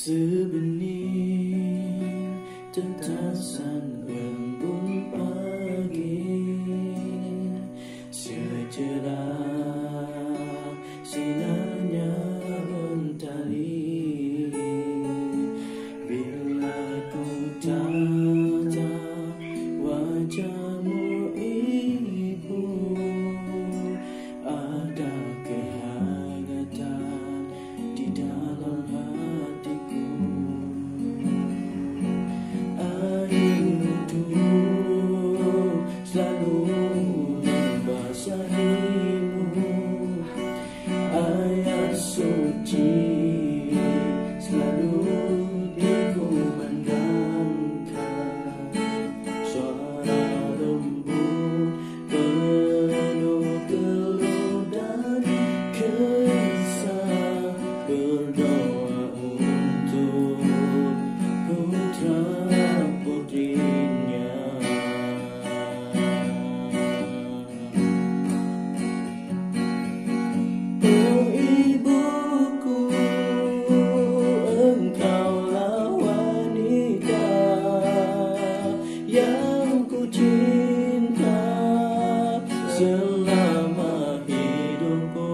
Sebening tetasan embun pagi, sejenak sinarnya mentari. Bila ku tatap wajahmu ibu, ada kehangatan di dalam hatiku. Airmu selalu membasahimu, ayat suci selalu dikumandangkan. Suara lembut penuh keluh dan kesah, berdoa untuk putra putrinya. Oh ibuku, engkaulah wanita yang ku cinta selama hidupku.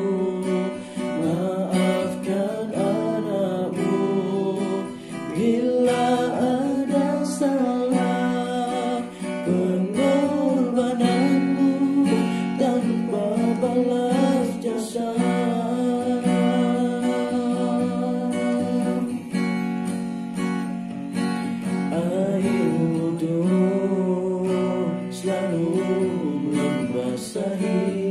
Maafkan anakmu bila ada salah, pengorbananmu tanpa balas jasa. Airmu selalu membasahi